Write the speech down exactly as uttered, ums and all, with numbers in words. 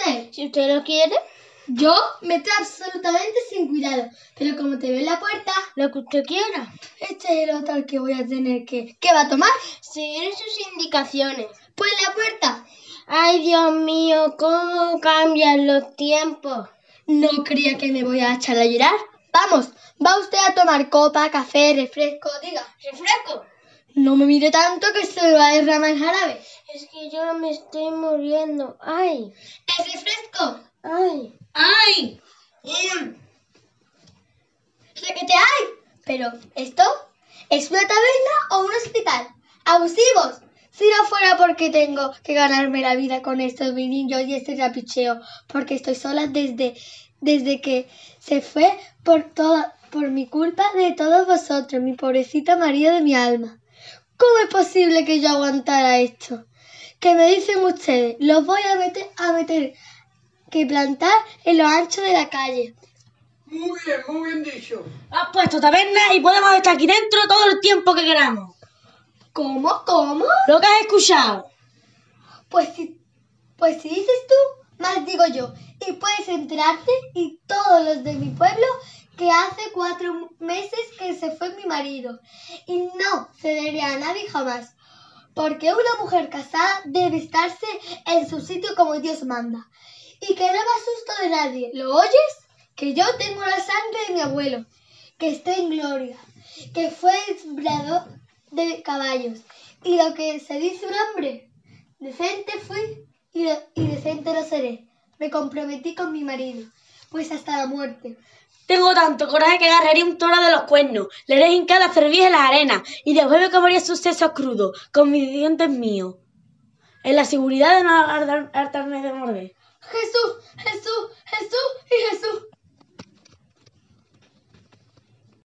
coger. Si usted lo quiere. Yo meto absolutamente sin cuidado, pero como te veo en la puerta, Lo que usted quiera. este es el otro al que voy a tener que... ¿Qué va a tomar? Seguir sus indicaciones. Pues la puerta. Ay, Dios mío, cómo cambian los tiempos. No creía que me voy a echar a llorar. Vamos, va usted a tomar copa, café, refresco, diga. ¿Refresco? No me mire tanto que se me va a derramar el jarabe. Es que yo me estoy muriendo. Ay, ¿Es refresco? ay. ¡Ay! ¡Uy! ¿Qué te hay? Pero, ¿esto es una taberna o un hospital? ¡Abusivos! Si no fuera porque tengo que ganarme la vida con estos vinillos y este rapicheo, porque estoy sola desde, desde que se fue por toda, por mi culpa de todos vosotros, mi pobrecita marido de mi alma. ¿Cómo es posible que yo aguantara esto? ¿Qué me dicen ustedes? Los voy a meter, a meter que plantar en lo ancho de la calle. Muy bien, muy bien dicho. Has puesto taberna y podemos estar aquí dentro todo el tiempo que queramos. ¿Cómo? ¿Cómo? Lo que has escuchado. Pues si, pues si dices tú, más digo yo. Y puedes enterarte y todos los de mi pueblo que hace cuatro meses que se fue mi marido. Y no cederé a nadie jamás. Porque una mujer casada debe estarse en su sitio como Dios manda. Y que no me asusto de nadie. ¿Lo oyes? Que yo tengo la sangre de mi abuelo, que está en gloria, que fue sembrador de caballos. Y lo que se dice un hombre, decente fui y, lo, y decente lo seré. Me comprometí con mi marido, pues hasta la muerte. Tengo tanto coraje que agarraría un toro de los cuernos, le haré hincar a cerviz en las arenas y después me comería sus sesos crudos, con mis dientes míos, en la seguridad de no hartarme de morder. Jesús, Jesús.